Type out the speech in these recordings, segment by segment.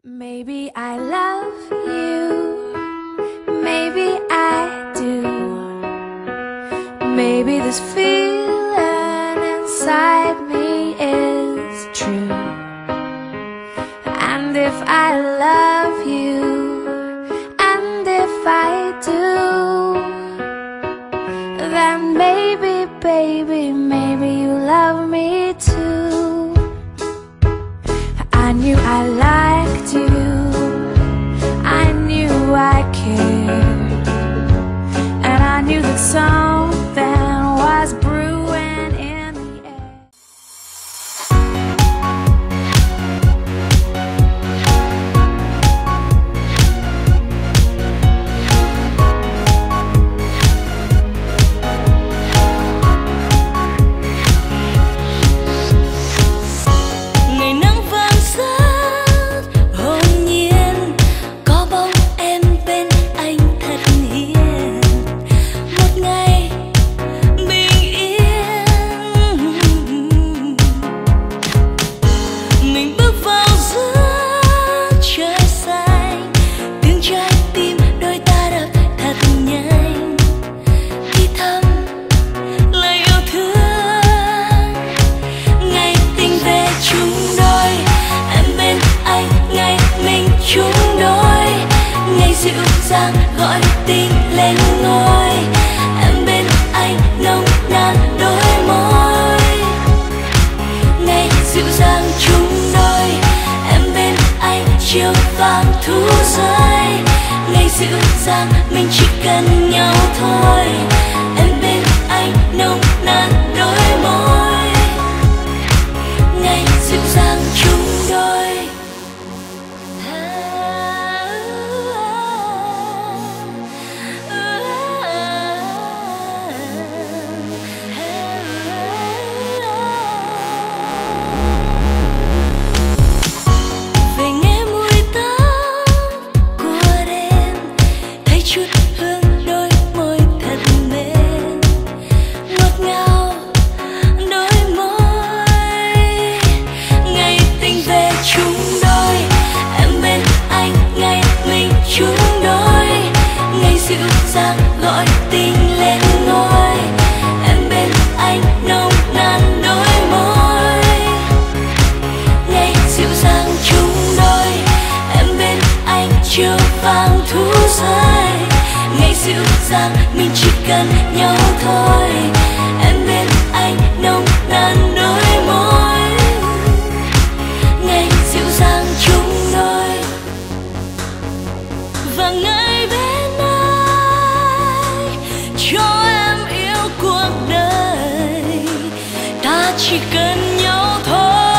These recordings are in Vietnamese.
Maybe I love you, maybe I do. Maybe this feeling inside me is true. And if I love you, and if I do, then maybe, baby, maybe you love me too. I knew I liked you, I knew I cared, and I knew that something was brewing in the air. Ngày nắng vàng rát hồn nhiên, có bóng em bên anh thật hiền. Một ngày bình yên, mình bước vào giữa trời xanh, tiếng trái tim đôi ta đập thật nhanh, thì thầm lời yêu thương. Ngày tình về chung đôi, em bên anh ngày mình chung đôi, ngày dịu dàng gọi tình lên ngôi, em bên anh nồng nàn đôi môi. Ngày dịu dàng chung đôi, em bên anh chiều vàng thu rơi, ngày dịu dàng mình chỉ cần nhau thôi, em bên anh nồng nàn đôi môi. Ngày dịu dàng chung đôi. Về nghe mùi tóc của đêm, thấy chút hương đôi môi thật mềm, ngọt ngào đôi môi. Ngày tình về chung đôi, em bên anh ngày mình chung đôi, ngày dịu dàng gọi tình lên ngôi, em bên anh nồng nàn đôi môi. Ngày dịu dàng chung đôi, em bên anh chiều vàng thu rơi, ngày dịu dàng mình chỉ cần nhau thôi, em bên anh nồng nàn đôi môi. Ngày dịu dàng chung đôi, và ngày bên anh cho em yêu cuộc đời, ta chỉ cần nhau thôi.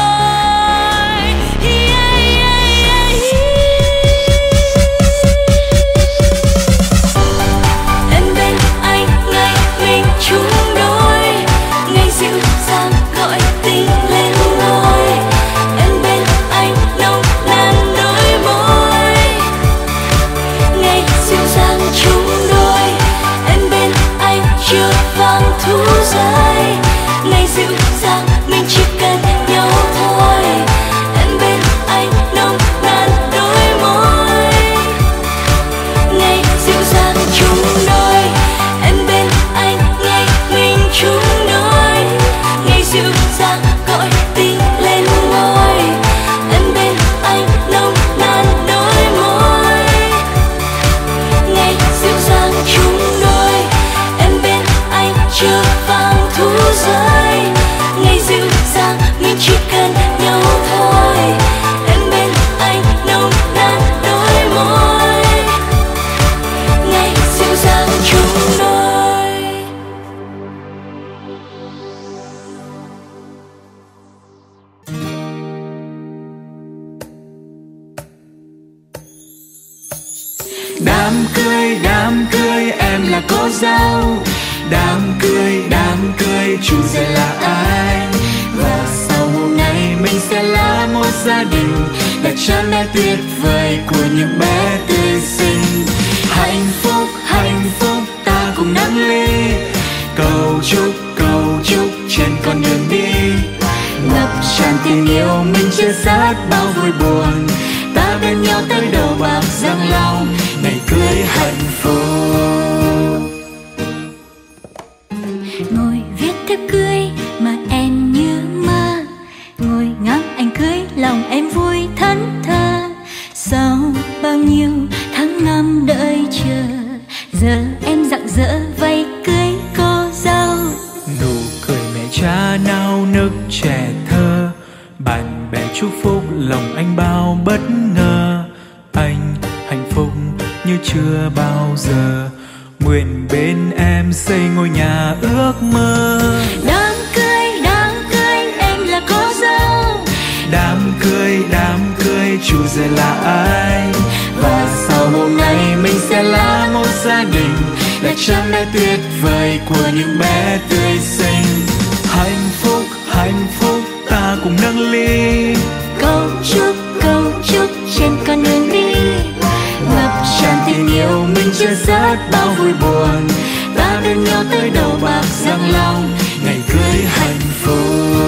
Em bên anh ngày mình chung đôi, ngày dịu dàng gọi tình lên ngôi, em bên anh nồng nàn đôi môi. Ngày dịu dàng chung đôi, em bên anh chiều vàng thu rơi, ngày dịu dàng mình chỉ cần nhau thôi, em bên anh nồng nàn đôi môi. Ngày dịu dàng chung đôi, em bên anh ngày mình chung đôi, ngày dịu dàng gọi tình lên ngôi, em bên anh nồng nàn đôi môi. Ngày dịu dàng chung đôi, em bên anh chiều vàng thu rơi, ngày dịu dàng mình chỉ cần nhau thôi, em bên anh nồng nàn đôi môi. Ngày dịu dàng chung đôi. Đám cưới em là cô dâu, đám cưới chủ rể là ai, và sau một ngày mình sẽ là một gia đình đẹp trai đẹp tuyệt vời của những bé tươi xinh. Hạnh phúc ta cùng nắm ly, cầu chúc trên con đường đi, ngập tràn tình yêu mình chia sẻ bao vui buồn, ta bên bao nhiêu tháng năm đợi chờ, giờ em rạng rỡ vay cưới cô dâu. Nụ cười mẹ cha nao nức trẻ thơ, bạn bè chúc phúc lòng anh bao bất ngờ. Anh hạnh phúc như chưa bao giờ, nguyện bên em xây ngôi nhà ước mơ. Đám cưới em là cô dâu. Đám cưới chủ rể là ai? Và sau hôm nay mình sẽ là một gia đình, là cha mẹ tuyệt vời của những bé tươi xinh. Hạnh phúc ta cùng nâng ly, Câu chúc trên con đường đi, ngập tràn tình yêu mình chia sớt bao vui buồn. Ta bên nhau tới đầu bạc răng long, ngày cưới hạnh phúc.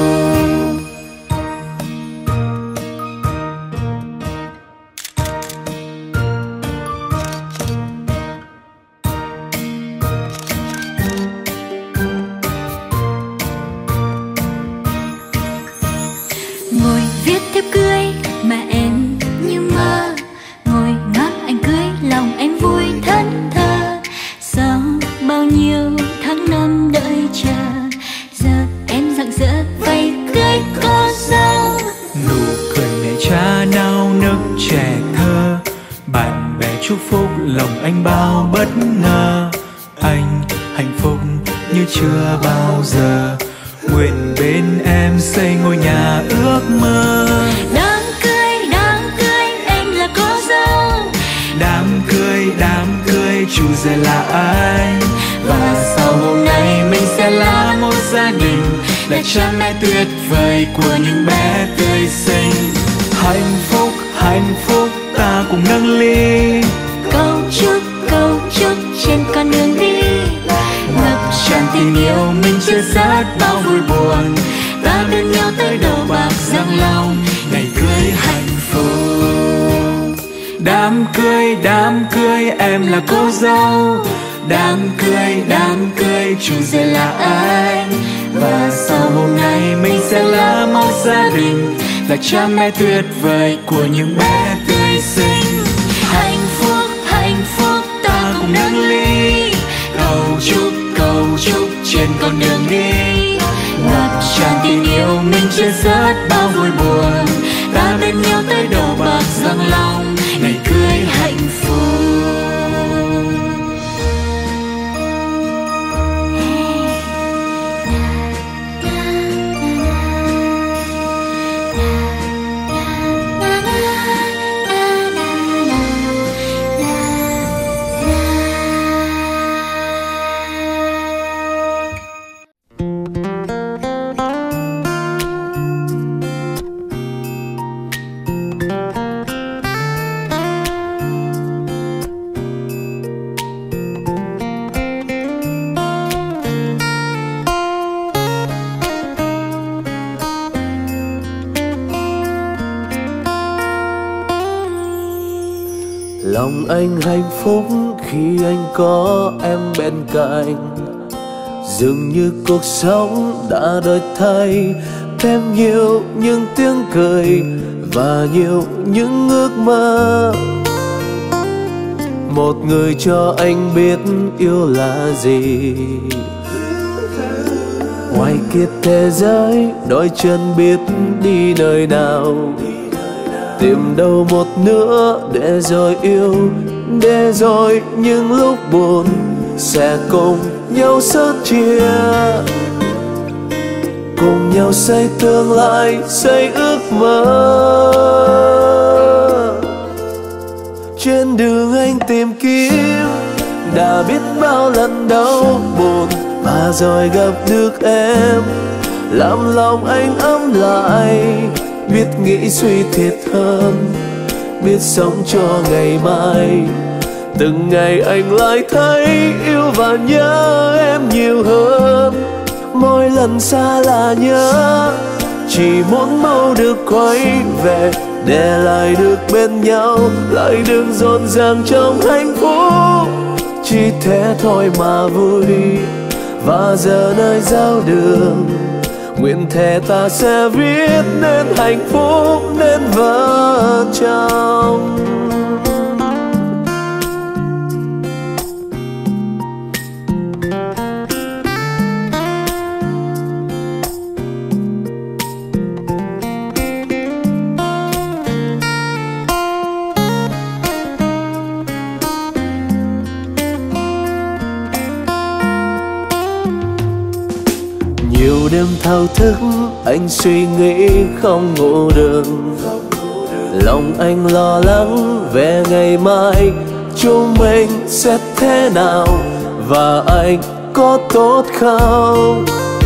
Ngồi viết thiếp cưới mà em như mơ, ngồi ngắm anh cưới lòng em vui thẫn thờ. Sau bao nhiêu tháng năm đợi chờ, giờ em rạng rỡ vay cưới cô dâu. Nụ cười mẹ cha nao nức trẻ thơ, bạn bè chúc phúc lòng anh bao bất ngờ. Anh hạnh phúc như chưa bao giờ, nguyện bên em xây ngôi nhà ước mơ. Đám cưới em là cô dâu. Đám cưới chủ rể là ai? Và sau hôm nay mình sẽ là một gia đình, là cha mẹ tuyệt vời của những bé tươi xinh. Hạnh phúc ta cùng nâng ly, Câu chúc trên con đường đi, ngập tràn tình yêu mình chia sớt bao vui buồn. Ta bên nhau tới đầu bạc răng long, ngày cưới hạnh phúc. Đám cưới em là cô dâu. Đám cưới chủ rể là ai? Và sau hôm nay mình sẽ là một gia đình, là cha mẹ tuyệt vời của những bé tươi xinh. Hạnh phúc ta cùng nâng ly, câu chúc trên con đường đi, ngập tràn tình yêu mình chia sớt bao vui buồn. Ta bên nhau tới đầu bạc răng long, ngày cưới hạnh phúc. Lòng anh hạnh phúc khi anh có em bên cạnh, dường như cuộc sống đã đổi thay, thêm nhiều những tiếng cười và nhiều những ước mơ. Một người cho anh biết yêu là gì, ngoài kia thế giới đôi chân biết đi nơi nào, tìm đâu một nữa để rồi yêu, để rồi những lúc buồn sẽ cùng nhau sớt chia, cùng nhau xây tương lai, xây ước mơ. Trên đường anh tìm kiếm đã biết bao lần đau buồn, và rồi gặp được em làm lòng anh ấm lại, biết nghĩ suy thiệt hơn, biết sống cho ngày mai. Từng ngày anh lại thấy yêu và nhớ em nhiều hơn, mỗi lần xa là nhớ, chỉ muốn mau được quay về, để lại được bên nhau, lại đừng rộn ràng trong hạnh phúc. Chỉ thế thôi mà vui, và giờ nơi giao đường nguyện thề ta sẽ viết nên hạnh phúc, nên vợ chồng. đêm thao thức anh suy nghĩ không ngủ được. Lòng anh lo lắng về ngày mai chúng mình sẽ thế nào, và anh có tốt không?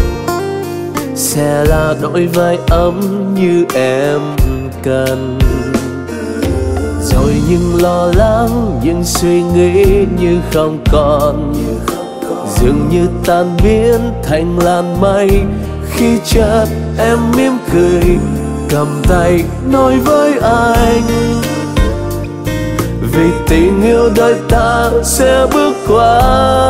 Sẽ là đôi vai ấm như em cần. Rồi những lo lắng, những suy nghĩ như không còn, dường như tan biến thành làn mây khi chợt em mỉm cười cầm tay nói với anh, vì tình yêu đời ta sẽ bước qua.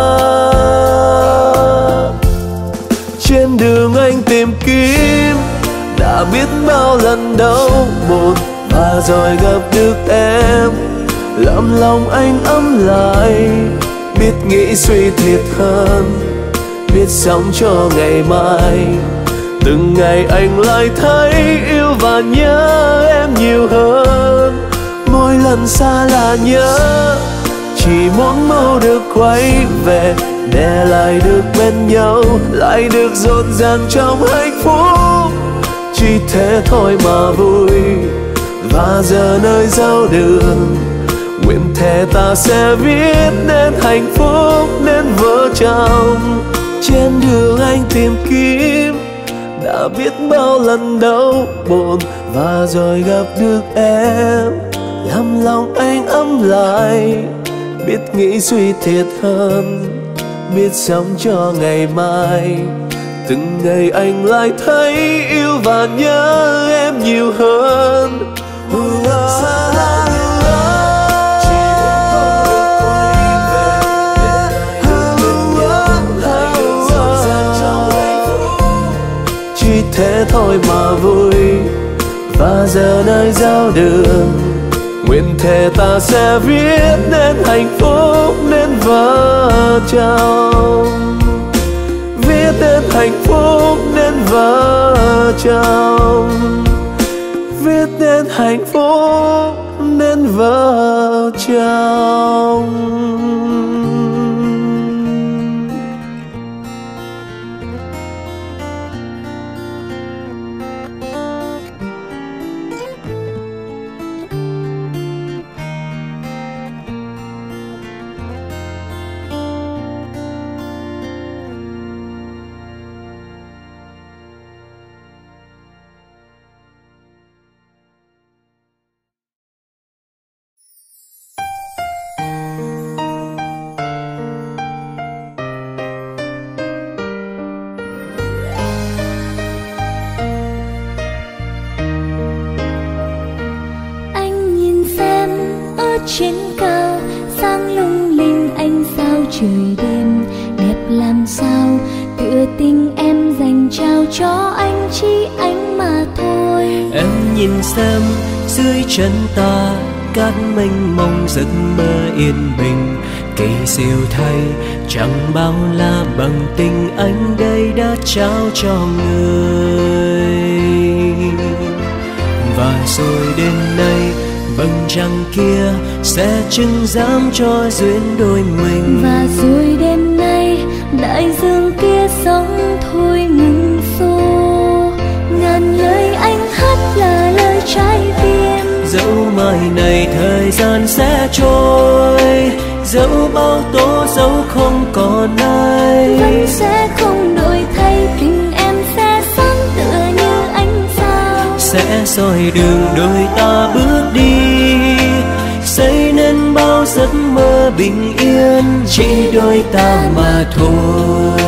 Trên đường anh tìm kiếm đã biết bao lần đau buồn, và rồi gặp được em làm lòng anh ấm lại, biết nghĩ suy thiệt hơn, biết sống cho ngày mai. Từng ngày anh lại thấy yêu và nhớ em nhiều hơn, mỗi lần xa là nhớ, chỉ muốn mau được quay về để lại được bên nhau, lại được rộn ràng trong hạnh phúc. Chỉ thế thôi mà vui, và giờ nơi giao đường nguyện thề ta sẽ viết nên hạnh phúc nên vợ chồng. Trên đường anh tìm kiếm đã biết bao lần đau buồn, và rồi gặp được em làm lòng anh ấm lại, biết nghĩ suy thiệt hơn, biết sống cho ngày mai. Từng ngày anh lại thấy yêu và nhớ em nhiều hơn. Chỉ thế thôi mà vui, và giờ nơi giao đường nguyện thề ta sẽ viết nên hạnh phúc nên vợ chồng, viết nên hạnh phúc nên vợ chồng, viết nên hạnh phúc nên vợ chồng. Trên cao sáng lung linh ánh sao trời đêm đẹp làm sao, tựa tình em dành trao cho anh chỉ anh mà thôi. Em nhìn xem dưới chân ta cát mênh mông giấc mơ yên bình, kỳ diệu thay chẳng bao la bằng tình anh đây đã trao cho người. Và rồi đêm nay vầng trăng kia sẽ chứng giám cho duyên đôi mình. Và rồi đêm nay đại dương kia sóng thôi ngừng xô, ngàn lời anh hát là lời trái tim. Dẫu mai này thời gian sẽ trôi, dẫu bao tố dẫu không còn ai, vẫn sẽ không đổi thay, tình em sẽ sáng tựa như ánh sao, sẽ soi đường đôi ta bước đi, xây nên bao giấc mơ bình yên chỉ đôi ta mà thôi.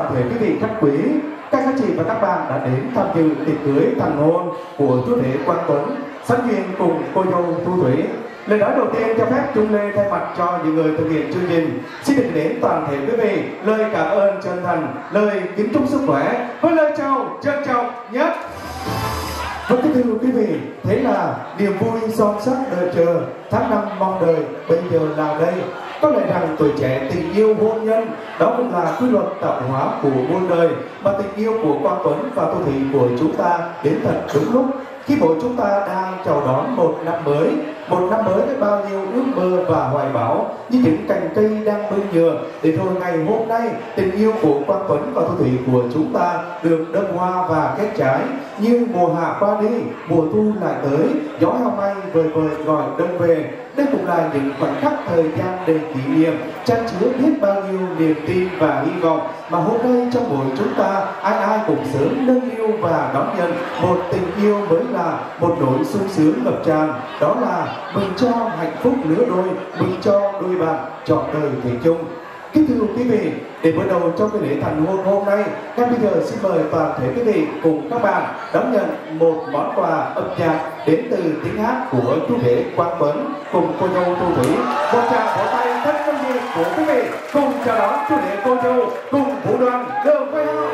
toàn thể quý vị khách quý, các anh chị và các bạn đã đến tham dự tiệc cưới thành hôn của chú rể Quang Tuấn sánh duyên cùng cô dâu Thu Thủy. Lời nói đầu tiên cho phép Trung Lê thay mặt cho những người thực hiện chương trình xin được đến toàn thể quý vị lời cảm ơn chân thành, lời kính chúc sức khỏe với lời chào trân trọng nhất. Vâng, kính thưa quý vị, thế là niềm vui son sắc đợi chờ, tháng năm mong đợi bây giờ là đây. Có lẽ rằng tuổi trẻ tình yêu hôn nhân đó cũng là quy luật tạo hóa của muôn đời, mà tình yêu của Quang Tuấn và Thu Thủy của chúng ta đến thật đúng lúc khi mỗi chúng ta đang chào đón một năm mới với bao nhiêu ước mơ và hoài bão như những cành cây đang bưng nhựa, để rồi ngày hôm nay tình yêu của Quang Tuấn và Thu Thủy của chúng ta được đơm hoa và kết trái. Như mùa hạ qua đi, mùa thu lại tới, gió heo may vời vời gọi đông về. Đây cũng là những khoảnh khắc thời gian đầy kỷ niệm, chan chứa biết bao nhiêu niềm tin và hy vọng mà hôm nay trong mỗi chúng ta ai ai cũng sớm nâng niu và đón nhận một tình yêu mới là một nỗi sung sướng ngập tràn. Đó là mừng cho hạnh phúc lứa đôi, mừng cho đôi bạn trọn đời thủy chung. Kính thưa quý vị, để mở đầu trong cái lễ thành hôn hôm nay, ngay bây giờ xin mời toàn thể quý vị cùng các bạn đón nhận một món quà âm nhạc đến từ tiếng hát của chú rể Quang Tuấn cùng cô dâu Thu Thủy. Một tràng vỗ tay rất nồng nhiệt của quý vị cùng chào đón chú rể cô dâu cùng vũ đoàn Đường Quay Hao.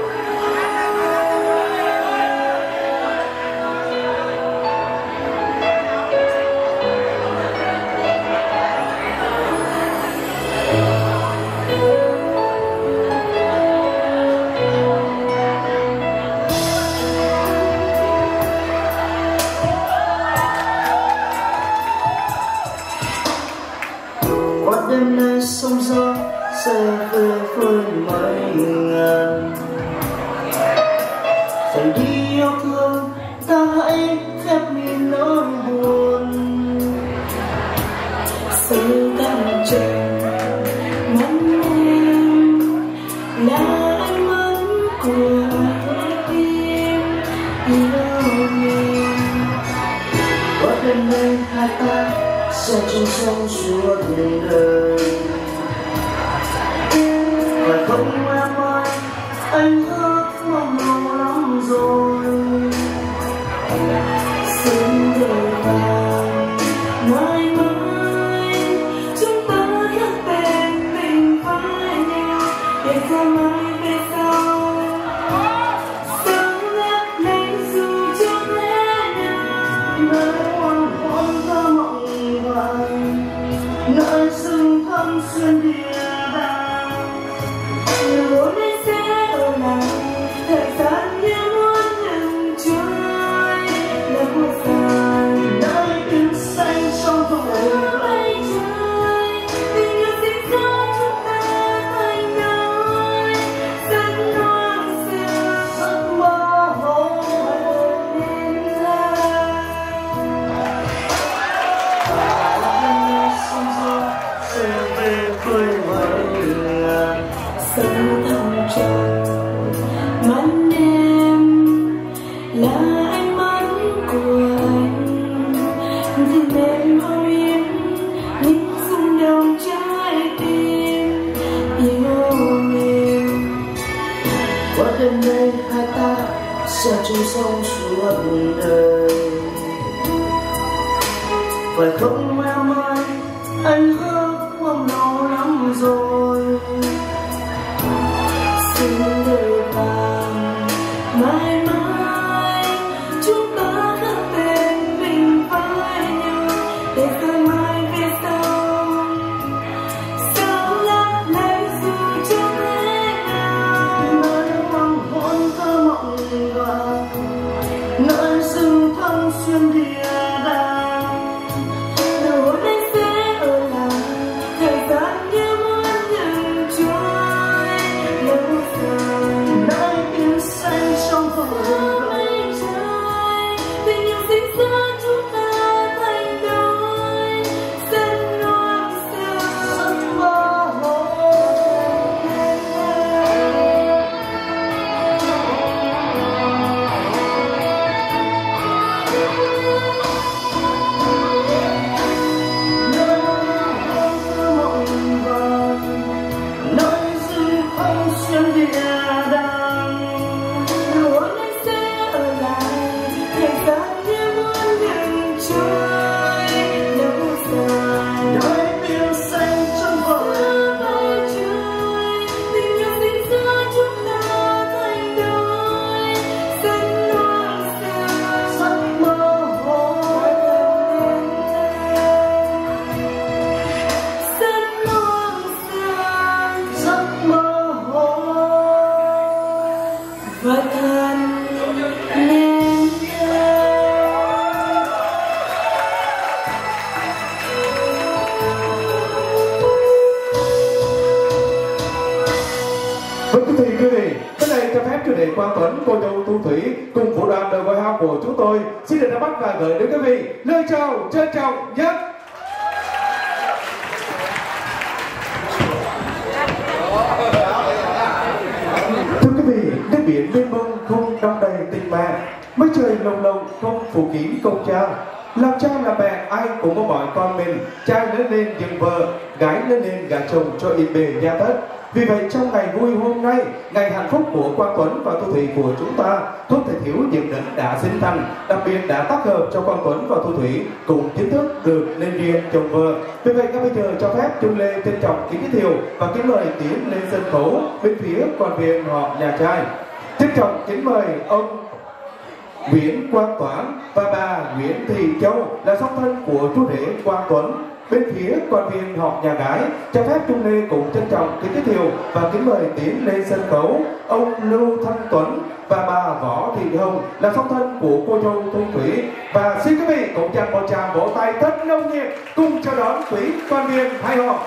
Đêm nay sóng gió sẽ về với mấy ngàn, phải đi yêu thương ta hãy khép mi nỗi buồn. Sự căng chừng ngắn em là anh vẫn của tim yêu mình. Có đêm nay hai ta sẽ chung sống suốt đời. Và không em ơi, anh ước mong lâu lắm rồi. Xin đời vàng mãi mãi chúng ta khắc bên mình phải nhau, để ra mãi về sau. Sống lấp lánh dù cho thế nào, nơi hoàng hôn thơ mộng vàng, nơi rừng thâm xuyên địa đàng. Rồi đây sẽ ở lại thời gian như muốn dừng trôi, là một dài nơi tiếng xanh trong vòng đời trời. Tình yêu sinh ra chúng ta thành đôi, rất hoang sơ rất mơ hồ nên là sông gió sẽ về với mấy ngàn. Sông thăm trời mắn em là anh mắn của anh, thì đêm hôm yên những rung động trái tim yêu em. Qua đêm nay hai ta sẽ chung sống suốt đời. Phải không em ơi, anh ước mong lâu lắm rồi. Xin đời vàng mãi mãi chúng ta khắc bên mình phải nhau, để rồi mai về sau. Sao lấp lánh dù cho thế nào, nơi hoàng hôn thơ mộng vàng, nơi rừng thâm xuyên địa đàng. Rồi đây sẽ ở lại thời gian như muốn dừng trôi, lâu dài nơi tiếng xanh trong vòng đời trời. Tình yêu sinh ra chúng ta thành đôi, rất hoang sơ rất mơ hồ. cô dâu Thu Thủy cùng phụ đoàn đội voi hao của chúng tôi xin được ra mắt và gửi đến quý vị lời chào trân trọng nhất. Thưa quý vị, nước biển mênh mông không đong đầy tình mẹ, mây trời lồng lộng không phủ kín công cha. Làm cha làm mẹ ai cũng có mọi con mình, trai lớn lên dựng vợ, gái lớn lên gả chồng cho yên bề gia thất. Vì vậy trong ngày vui hôm nay, ngày hạnh phúc của Quang Tuấn và Thu Thủy của chúng ta không thể thiếu những đấng đã sinh thành, đặc biệt đã tác hợp cho Quang Tuấn và Thu Thủy cùng chính thức được lên riêng chồng vợ. Vì vậy ngay bây giờ cho phép Trung Lê trân trọng kính giới thiệu và kính mời tiến lên sân khấu bên phía quan viên họ nhà trai. Trân trọng kính mời ông Nguyễn Quang Toán và bà Nguyễn Thị Châu là song thân của chú rể Quang Tuấn. Bên phía quan viên họ nhà gái cho phép Trung Lê cũng trân trọng kính giới thiệu và kính mời tiến lên sân khấu ông Lưu Thanh Tuấn và bà Võ Thị Hồng là song thân của cô dâu Thu Thủy. Và xin quý vị cùng dành một tràng vỗ tay thật nồng nhiệt cùng chào đón quý quan viên hai họ.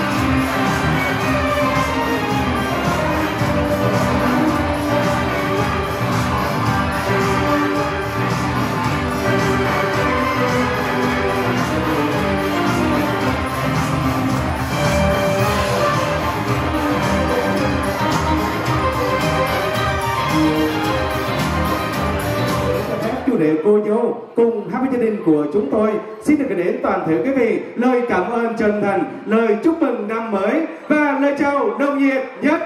Để cô dâu cùng hai gia đình của chúng tôi xin được gửi đến toàn thể quý vị lời cảm ơn chân thành, lời chúc mừng năm mới và lời chào nồng nhiệt nhất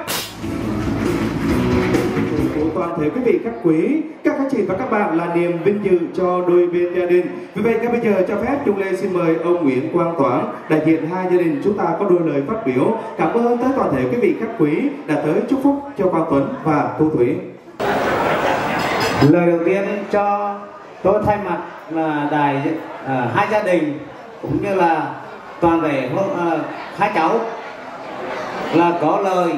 của toàn thể quý vị khách quý, các anh chị và các bạn là niềm vinh dự cho đôi bên gia đình. Vì vậy ngay bây giờ cho phép Trung Lê xin mời ông Nguyễn Quang Toán đại diện hai gia đình chúng ta có đôi lời phát biểu cảm ơn tới toàn thể quý vị khách quý đã tới chúc phúc cho Quang Tuấn và Thu Thủy. Lời đầu tiên cho tôi thay mặt là hai gia đình cũng như là toàn thể hai cháu là có lời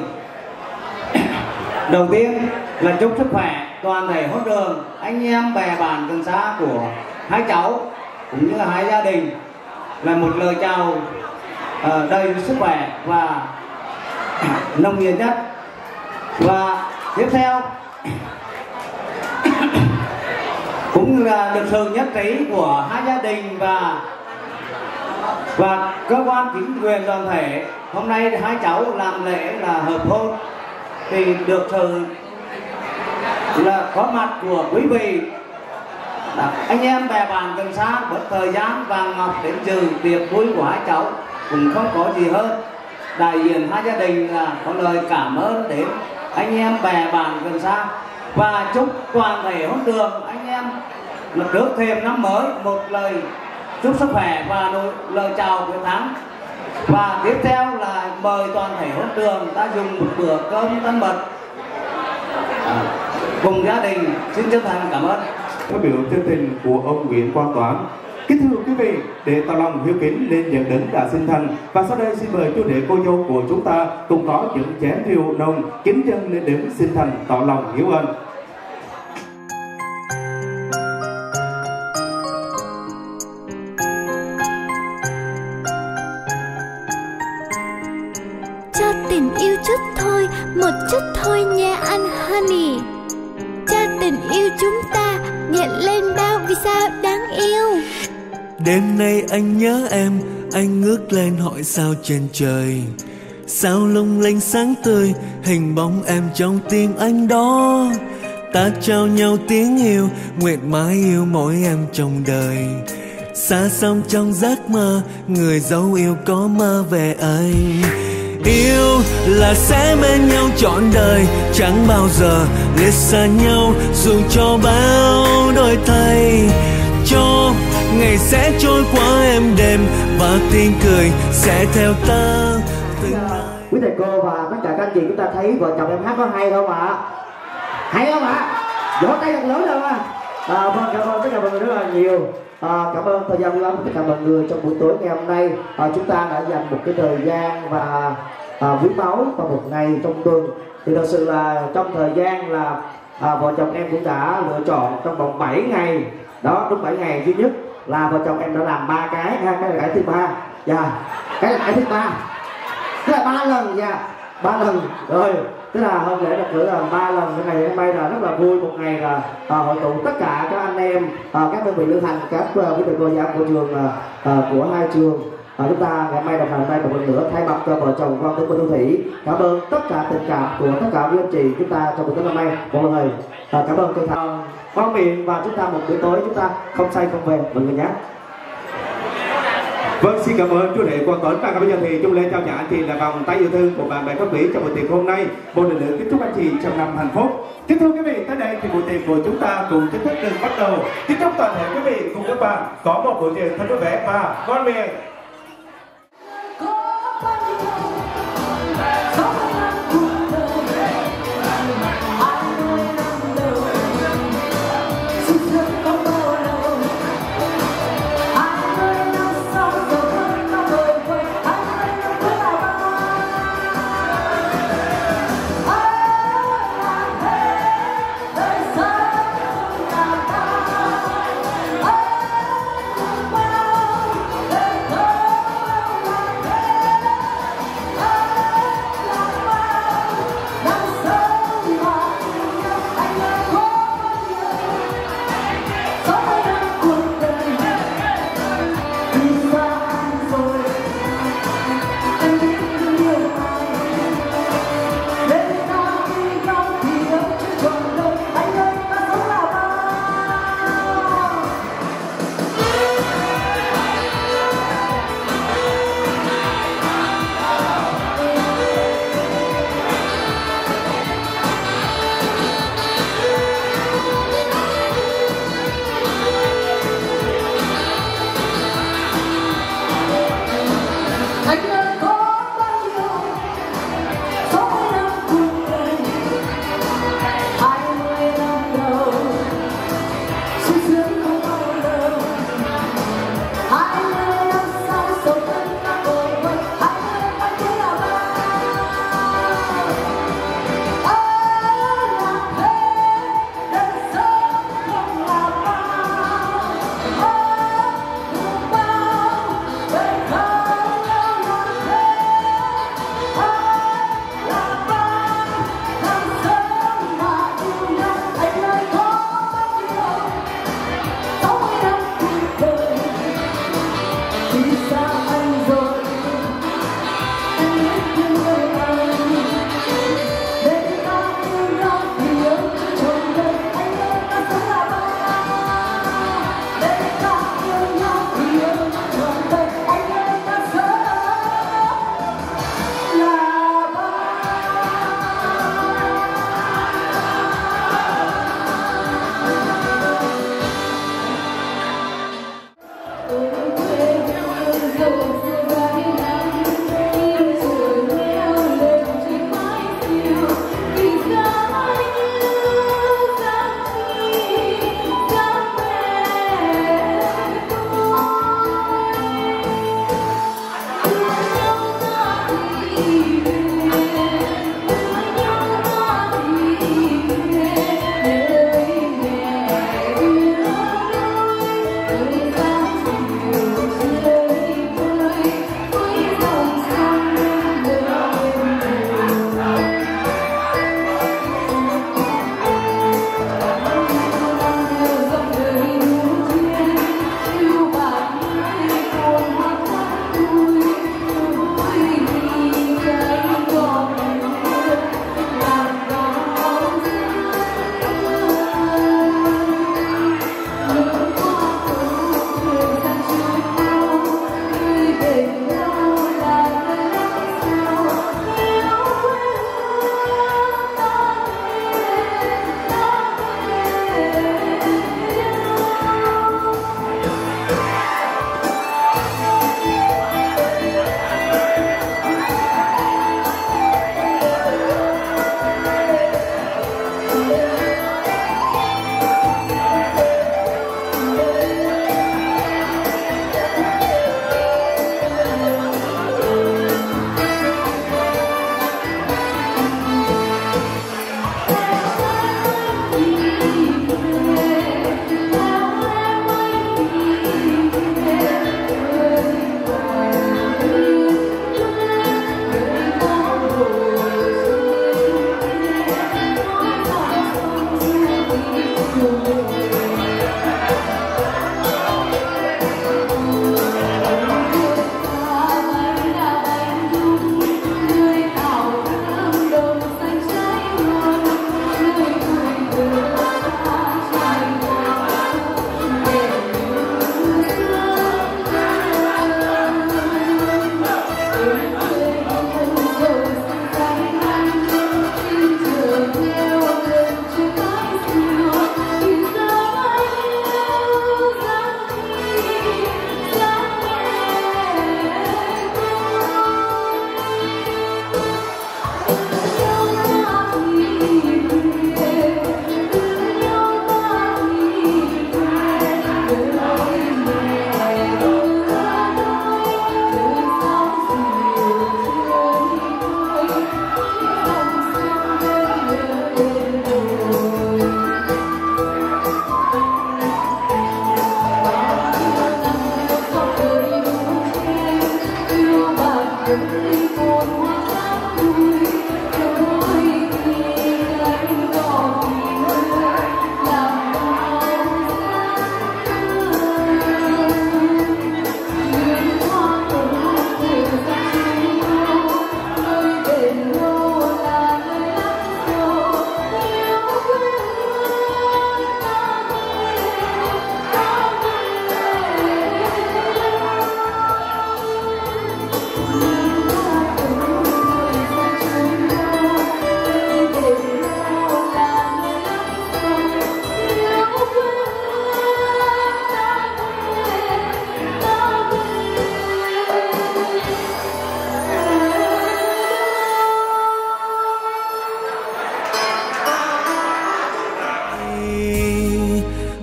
đầu tiên là chúc sức khỏe toàn thể hôn đường, anh em bè bạn gần xa của hai cháu cũng như là hai gia đình, là một lời chào đầy sức khỏe và nồng nhiệt nhất. Và tiếp theo cũng là được sự nhất trí của hai gia đình và cơ quan chính quyền đoàn thể. Hôm nay hai cháu làm lễ là hợp hôn thì được sự là có mặt của quý vị anh em bè bạn gần xa bớt thời gian vàng ngọc đến dự tiệc vui của hai cháu cũng không có gì hơn. Đại diện hai gia đình là có lời cảm ơn đến anh em bè bạn gần xa và chúc toàn thể hôn đường anh em là trước thêm năm mới một lời chúc sức khỏe và lời chào quyết thắng. Và tiếp theo là mời toàn thể hôn đường ta dùng một bữa cơm tân bật cùng gia đình. Xin chân thành cảm ơn. Phát biểu chân tình của ông Nguyễn Quang Toán. Kính thưa quý vị, để tỏ lòng hiếu kính lên nhận đấng đã sinh thành, và sau đây xin mời chú rể cô dâu của chúng ta cùng có những chén rượu nồng kính dâng lên đấng sinh thành tỏ lòng hiếu ân. Cho tình yêu chút thôi, một chút thôi nha anh Honey. Cho tình yêu chúng ta nhẹ lên bao vì sao đáng yêu. Đêm nay anh nhớ em, anh ngước lên hỏi sao trên trời. Sao lung linh sáng tươi, hình bóng em trong tim anh đó. Ta trao nhau tiếng yêu, nguyện mãi yêu mỗi em trong đời. Xa xăm trong giấc mơ, người dấu yêu có mơ về anh. Yêu là sẽ bên nhau trọn đời, chẳng bao giờ liệt xa nhau dù cho bao đổi thay. Cho ngày sẽ trôi qua êm đềm và tiếng cười sẽ theo ta từng ngày. Quý thầy cô và tất cả các anh chị, chúng ta thấy vợ chồng em hát có hay không ạ? Hay không ạ? Vỗ tay thật lớn đâu ạ? Vâng, cảm ơn tất cả mọi người rất là nhiều. Cảm ơn thời gian quý báu tất cả mọi người trong buổi tối ngày hôm nay. Chúng ta đã dành một cái thời gian và quý báu vào một ngày trong tuần. Thì thật sự là trong thời gian là vợ chồng em cũng đã lựa chọn trong vòng 7 ngày. Đó, đúng 7 ngày duy nhất là vợ chồng em đã làm 3 cái, cái là cái thứ 3. Dạ, cái là cái thứ 3. Thế là 3 lần, dạ, 3 lần. Rồi, tức là hôm lễ được cử là 3 lần. Cái ngày hôm nay là rất là vui, một ngày là hội tụ tất cả các anh em, các đơn vị lữ hành, các quý thầy cô giáo của trường, của hai trường. Chúng ta ngày mai đồng hành đây một lần nữa thay mặt cho vợ chồng Quang Tuấn và Thu Thủy cảm ơn tất cả tình cảm của tất cả quý anh chị chúng ta trong buổi tối hôm nay. Một lần này cảm ơn chân thành, ngon miệng, và chúng ta một buổi tối chúng ta không say không về mọi người nhé. Vâng, xin cảm ơn chú rể Quang Tuấn. Và bây giờ thì Trung Lê trao trả anh chị là vòng tay yêu thương của bạn bè khách quý trong buổi tiệc hôm nay. Một lần nữa kính chúc anh chị trong năm hạnh phúc. Kính thưa quý vị, tới đây thì buổi tiệc của chúng ta cùng chính thức được bắt đầu. Kính chúc toàn thể quý vị cùng các bạn có một buổi tiệc thật vui vẻ và ngon miệng. Oh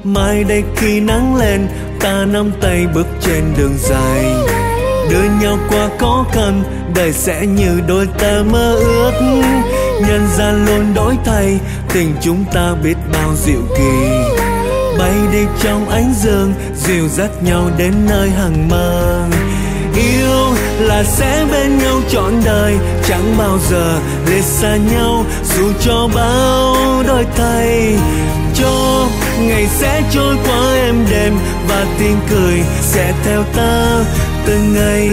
Mai đây khi nắng lên, ta nắm tay bước trên đường dài, đưa nhau qua khó khăn, đời sẽ như đôi ta mơ ước. Nhân gian luôn đổi thay, tình chúng ta biết bao diệu kỳ. Bay đi trong ánh dương, dìu dắt nhau đến nơi hằng mơ. Yêu là sẽ bên nhau trọn đời, chẳng bao giờ lìa xa nhau, dù cho bao đổi thay. Cho ngày sẽ trôi qua êm đềm, và tiếng cười sẽ theo ta từng ngày.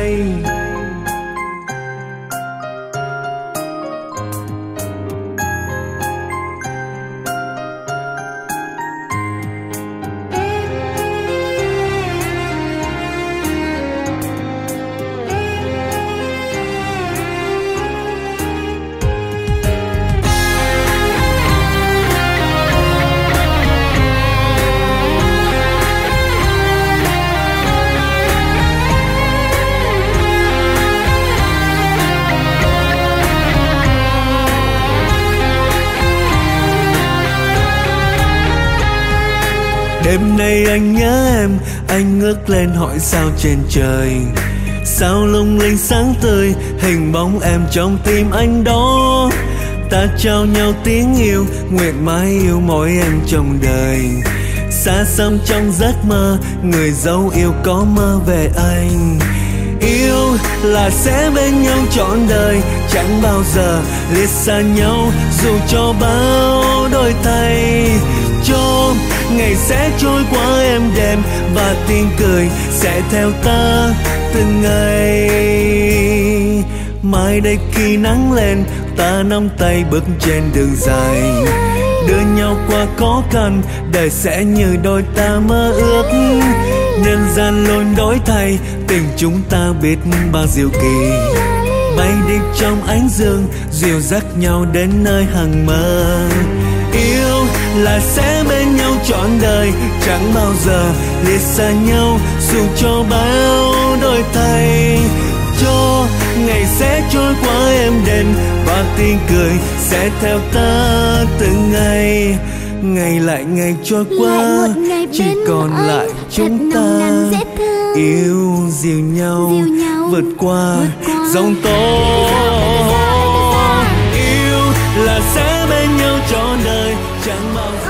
Đêm nay anh nhớ em, anh ngước lên hỏi sao trên trời. Sao lung linh sáng tươi, hình bóng em trong tim anh đó. Ta trao nhau tiếng yêu, nguyện mãi yêu mỗi em trong đời. Xa xăm trong giấc mơ, người dấu yêu có mơ về anh. Yêu là sẽ bên nhau trọn đời, chẳng bao giờ lìa xa nhau, dù cho bao đổi thay. Cho ngày sẽ trôi qua êm đềm, và tiếng cười sẽ theo ta từng ngày. Mai đây khi nắng lên, ta nắm tay bước trên đường dài, đưa nhau qua khó khăn, đời sẽ như đôi ta mơ ước. Nhân gian luôn đổi thay, tình chúng ta biết bao diệu kỳ. Bay đi trong ánh dương, dìu dắt nhau đến nơi hằng mơ. Yêu là sẽ bên nhau trọn đời, chẳng bao giờ lìa xa nhau, dù cho bao đổi thay. Cho ngày sẽ trôi qua êm đềm, và tiếng cười sẽ theo ta từng ngày. Ngày lại ngày trôi qua, chỉ còn lại chúng ta yêu dìu nhau vượt qua giông tố. Yêu là sẽ bên nhau trọn đời, chẳng bao giờ.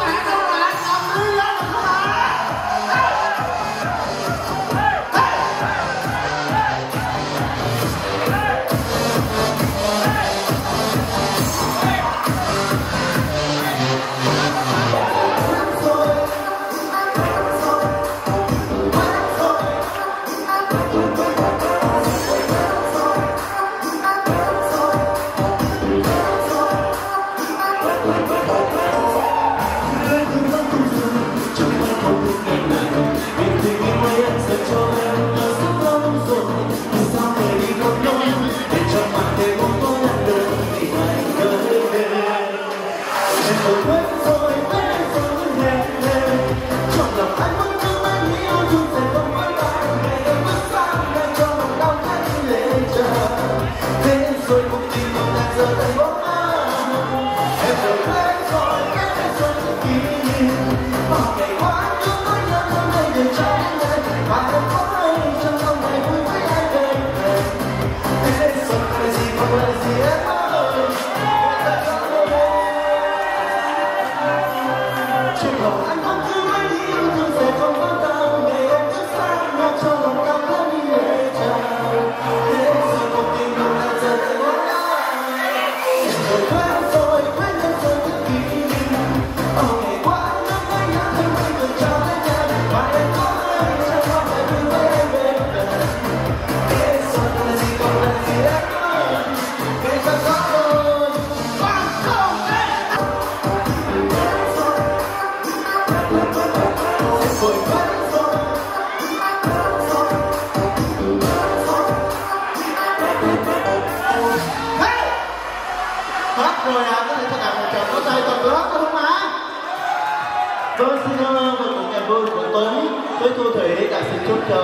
Với Thu Thủy đã xin chúc cho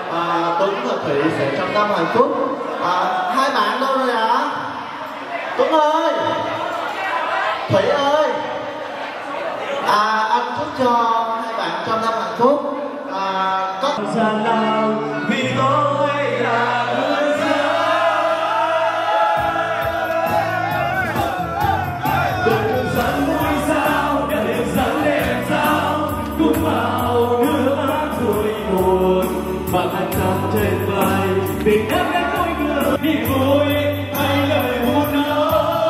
Tuấn và Thủy sẽ trăm năm hạnh phúc. Hai bạn đâu rồi ạ? Tuấn ơi, Thủy ơi, anh chúc cho hai bạn trăm năm hạnh phúc. Có gian lao vì tôi là người dân. Đời dẫn vui sao, đời dẫn đẹp sao, cũng vào nước mắt vui buồn và hạnh phúc trên vai. Vì em đến mỗi người đi vui hay lời muốn nói.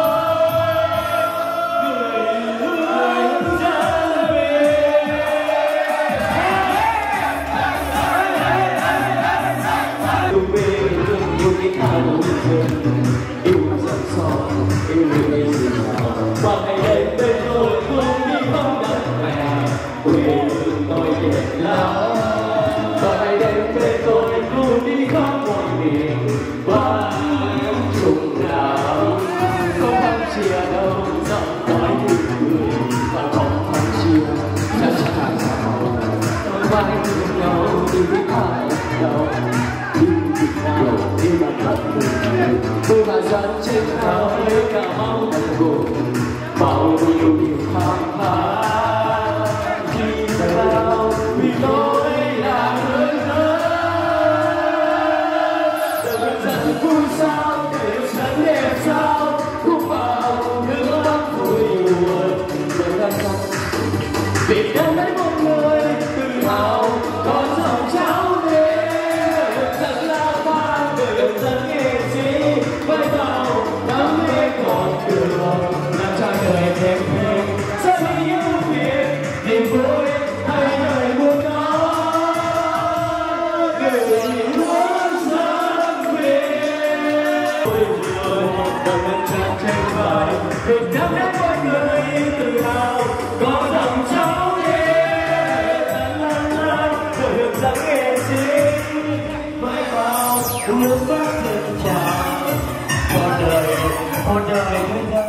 Và ngày đêm bên tôi luôn đi không đặt mẹ quê hương tôi đẹp lắm. Và ngày đêm bên tôi luôn đi không mọi miền và chung nào không thăm chia đâu giọng nói như người và không thăm chia chắc chắn sao đôi vai cùng nhau đi thẳng đầu đi nào đi bằng thật tôi và dẫn trên cao với cả mong cùng bao nhiêu điều khám phá khi sao vì tôi là người dân. Đời dân vui sao, đời dân đẹp sao, cũng vào nước mắt vui buồn. Đời dân sao Việt Nam lấy một người tự hào có dòng cháu đến. Đời dân là vang, đời dân nghệ sĩ vai vào đam mê còn đường làm cho đời thêm thêm rất yêu Việt niềm vui hay lời buồn nói. Người muốn dẫn về ôi trời đầm lên tràn trên vai Việt Nam đến mọi người tự hào có dòng cháu đến. Lần lần đời hướng dẫn nghệ sĩ vai vào nước mắt dâng trào một đời người dân.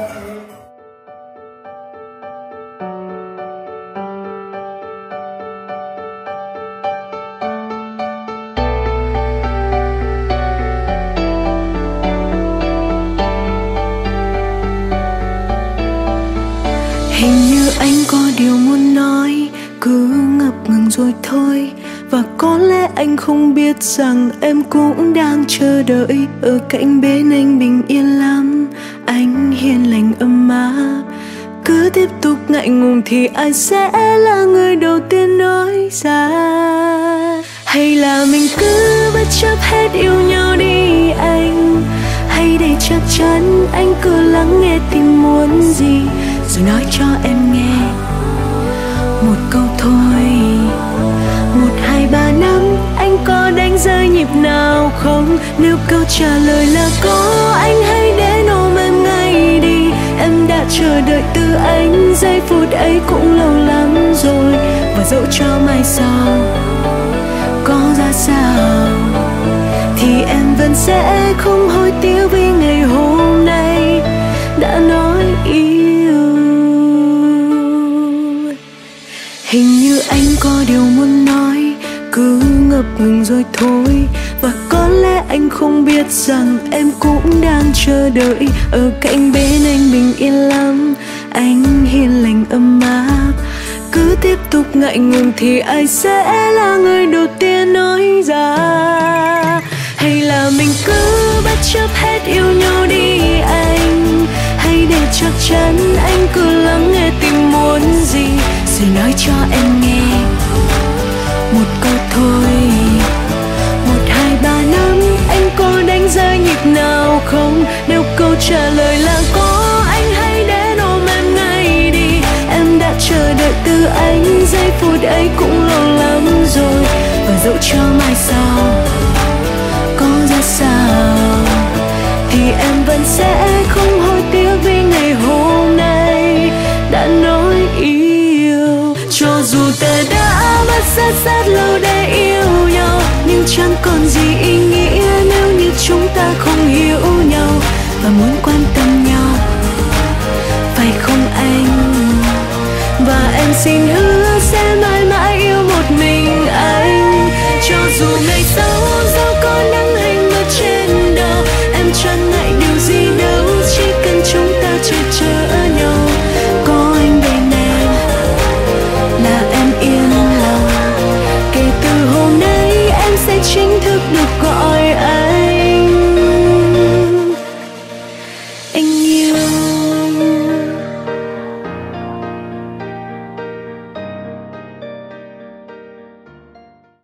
Hình như anh có điều muốn nói, cứ ngập ngừng rồi thôi. Và có lẽ anh không biết rằng em cũng đang chờ đợi ở cạnh bên anh bình yên lắm. Anh hiền lành ấm áp, cứ tiếp tục ngại ngùng thì ai sẽ là người đầu tiên nói ra? Hay là mình cứ bất chấp hết yêu nhau đi anh? Hay để chắc chắn anh cứ lắng nghe tim muốn gì rồi nói cho em nghe một câu thôi. 1, 2, 3 năm anh có đánh rơi nhịp nào không? Nếu câu trả lời là có, anh hãy đến ôm em ngay đi. Em đã chờ đợi từ anh, giây phút ấy cũng lâu lắm rồi. Và dẫu cho mai sau có ra sao thì em vẫn sẽ không hối tiếc vì ngày hôm nay đã nói yêu. Hình như anh có điều muốn nói, cứ ngập ngừng rồi thôi. Và có lẽ anh không biết rằng em cũng đang chờ đợi ở cạnh bên anh bình yên lắm. Anh hiền lành ấm áp, cứ tiếp tục ngại ngùng thì ai sẽ là người đầu tiên nói ra? Hay là mình cứ bất chấp hết yêu nhau đi anh? Hay để chắc chắn anh cứ lắng nghe tim muốn gì rồi nói cho em nghe một câu thôi. 1, 2, 3 năm anh có đánh rơi nhịp nào không? Nếu câu trả lời là có, anh hãy đến ôm em ngay đi. Em đã chờ đợi từ anh, giây phút ấy cũng lâu lắm rồi. Và dẫu cho mai sau có ra sao thì em vẫn sẽ không hối tiếc vì ngày hôm nay đã nói yêu. Cho dù ta đã mất rất lâu để yêu nhau, nhưng chẳng còn gì ý nghĩa nếu như chúng ta không hiểu nhau và muốn quan tâm nhau, phải không anh? Và em xin hứa sẽ mãi mãi yêu một mình anh. Cho dù ngày sau